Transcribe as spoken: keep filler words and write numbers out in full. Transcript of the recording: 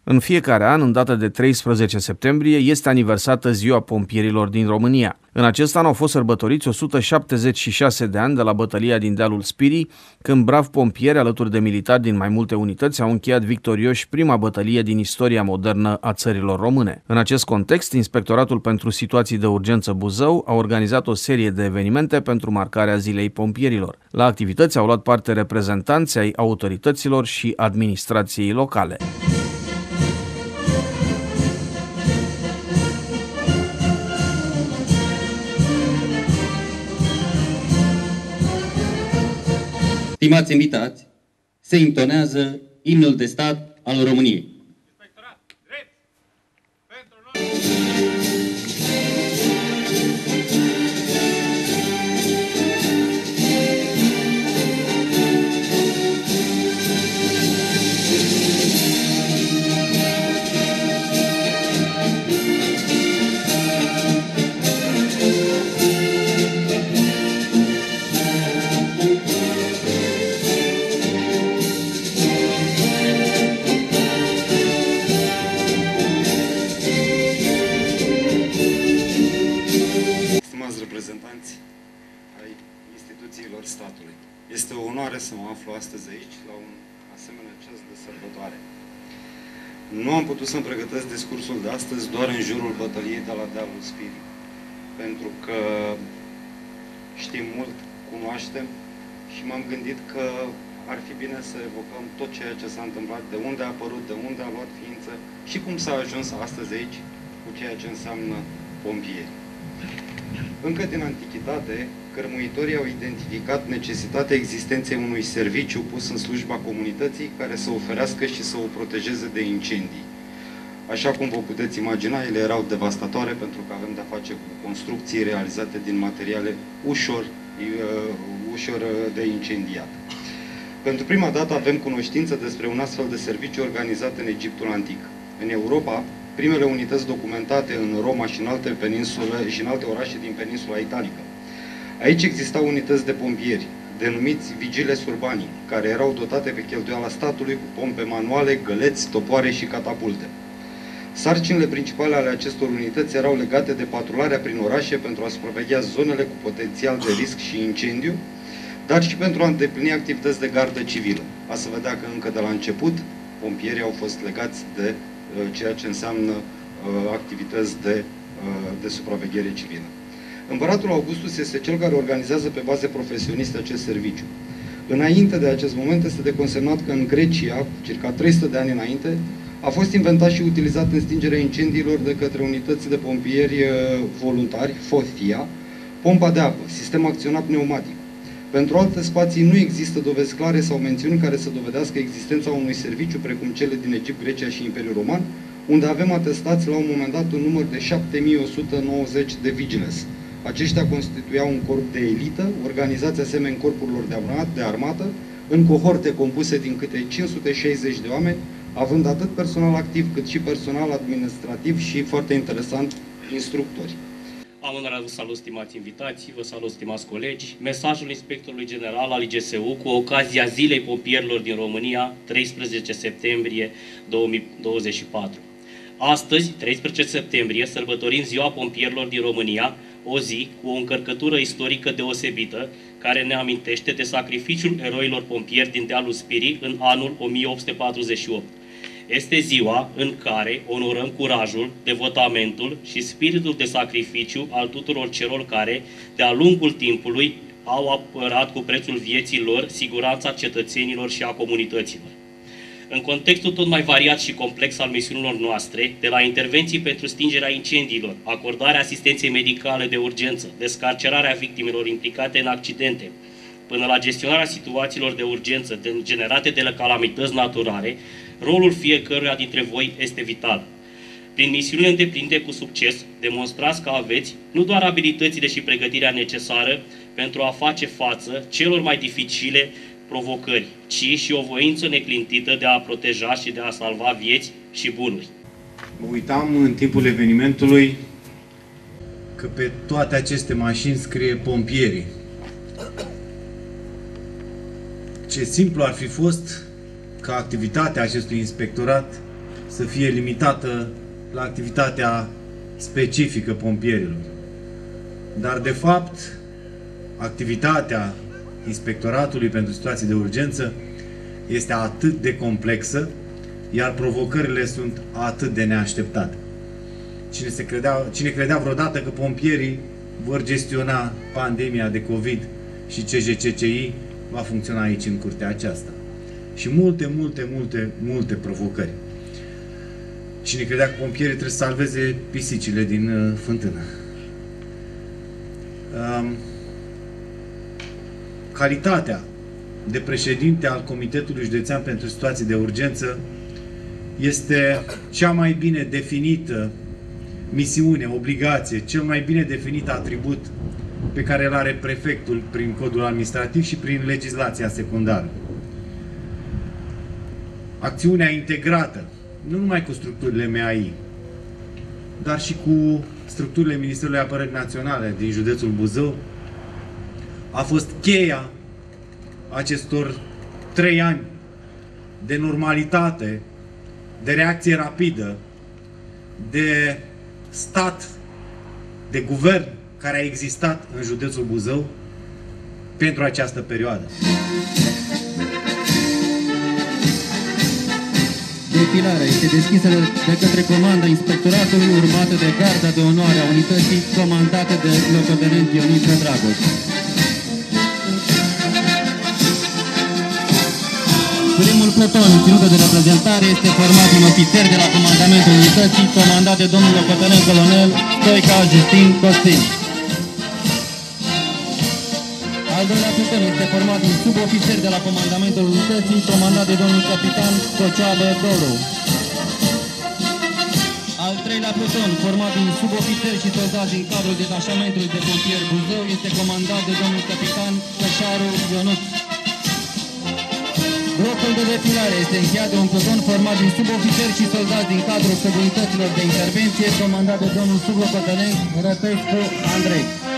În fiecare an, în data de treisprezece septembrie, este aniversată Ziua Pompierilor din România. În acest an au fost sărbătoriți o sută șaptezeci și șase de ani de la bătălia din dealul Spirii, când bravi pompieri alături de militari din mai multe unități au încheiat victorioși prima bătălie din istoria modernă a țărilor române. În acest context, Inspectoratul pentru Situații de Urgență Buzău a organizat o serie de evenimente pentru marcarea Zilei Pompierilor. La activități au luat parte reprezentanți ai autorităților și administrației locale. Stimați invitați, se intonează imnul de stat al României. Reprezentanți ai instituțiilor statului. Este o onoare să mă aflu astăzi aici, la un asemenea ceas de sărbătoare. Nu am putut să-mi pregătesc discursul de astăzi doar în jurul bătăliei de la dealul Spirii, pentru că știm mult, cunoaștem și m-am gândit că ar fi bine să evocăm tot ceea ce s-a întâmplat, de unde a apărut, de unde a luat ființă și cum s-a ajuns astăzi aici cu ceea ce înseamnă pompieri. Încă din antichitate, cărmuitorii au identificat necesitatea existenței unui serviciu pus în slujba comunității care să oferească și să o protejeze de incendii. Așa cum vă puteți imagina, ele erau devastatoare pentru că avem de-a face cu construcții realizate din materiale ușor, uh, ușor de incendiat. Pentru prima dată avem cunoștință despre un astfel de serviciu organizat în Egiptul Antic. În Europa, primele unități documentate în Roma și în alte peninsule și în alte orașe din peninsula italică. Aici existau unități de pompieri, denumiți vigiles urbani, care erau dotate pe cheltuiala statului cu pompe manuale, găleți, topoare și catapulte. Sarcinile principale ale acestor unități erau legate de patrularea prin orașe pentru a supraveghea zonele cu potențial de risc și incendiu, dar și pentru a îndeplini activități de gardă civilă. A se vedea că încă de la început pompierii au fost legați de ceea ce înseamnă uh, activități de, uh, de supraveghere civilă. Împăratul Augustus este cel care organizează pe baze profesioniste acest serviciu. Înainte de acest moment este de consemnat că în Grecia, circa trei sute de ani înainte, a fost inventat și utilizat în stingerea incendiilor de către unități de pompieri uh, voluntari, Fothia, pompa de apă, sistem acționat pneumatic. Pentru alte spații nu există dovezi clare sau mențiuni care să dovedească existența unui serviciu precum cele din Egipt, Grecia și Imperiul Roman, unde avem atestați la un moment dat un număr de șapte mii o sută nouăzeci de vigiles. Aceștia constituiau un corp de elită, organizați asemeni corpurilor de, de armată, în cohorte compuse din câte cinci sute șaizeci de oameni, având atât personal activ cât și personal administrativ și, foarte interesant, instructori. Am onoarea să salut, stimați invitați, vă salut, stimați colegi. Mesajul Inspectorului General al I G S U cu ocazia Zilei Pompierilor din România, treisprezece septembrie două mii douăzeci și patru. Astăzi, treisprezece septembrie, sărbătorim Ziua Pompierilor din România, o zi cu o încărcătură istorică deosebită, care ne amintește de sacrificiul eroilor pompieri din dealul Spirii în anul o mie opt sute patruzeci și opt. Este ziua în care onorăm curajul, devotamentul și spiritul de sacrificiu al tuturor celor care, de-a lungul timpului, au apărat cu prețul vieții lor siguranța cetățenilor și a comunităților. În contextul tot mai variat și complex al misiunilor noastre, de la intervenții pentru stingerea incendiilor, acordarea asistenței medicale de urgență, descarcerarea victimelor implicate în accidente, până la gestionarea situațiilor de urgență generate de calamități naturale, rolul fiecăruia dintre voi este vital. Prin misiunile îndeplinite cu succes, demonstrați că aveți nu doar abilitățile și pregătirea necesară pentru a face față celor mai dificile provocări, ci și o voință neclintită de a proteja și de a salva vieți și bunuri. Mă uitam în timpul evenimentului că pe toate aceste mașini scrie pompierii. Ce simplu ar fi fost ca activitatea acestui inspectorat să fie limitată la activitatea specifică pompierilor. Dar, de fapt, activitatea Inspectoratului pentru Situații de Urgență este atât de complexă, iar provocările sunt atât de neașteptate. Cine, se credea, cine credea vreodată că pompierii vor gestiona pandemia de COVID și C J C C I va funcționa aici, în curtea aceasta. Și multe, multe, multe, multe provocări. Cine credea că pompierii trebuie să salveze pisicile din uh, fântână. Um, calitatea de președinte al Comitetului Județean pentru Situații de Urgență este cea mai bine definită misiune, obligație, cel mai bine definit atribut pe care îl are prefectul prin codul administrativ și prin legislația secundară. Acțiunea integrată, nu numai cu structurile M A I, dar și cu structurile Ministerului Apărării Naționale din județul Buzău, a fost cheia acestor trei ani de normalitate, de reacție rapidă, de stat, de guvern care a existat în județul Buzău pentru această perioadă. Defilarea este deschisă de către comanda Inspectoratului, urmată de garda de onoare a unității comandată de locotenent Dioniță Dragoș. Primul pluton ținută de reprezentare este format din ofițeri de la comandamentul unității, comandat de domnul locotenent colonel Stoica Justin Costin. Al doilea pluton este format din subofițeri de la comandamentul unității, comandat de domnul capitan Cocioabă Doru. Al treilea pluton, format din subofițeri și soldați din cadrul detașamentului de pompieri Buzău, este comandat de domnul capitan Cășaru Ionuț. Blocul de defilare este încheiat de un pluton format din subofițeri și soldați din cadrul subunităților de intervenție, comandat de domnul sublocotenent Rătescu Andrei.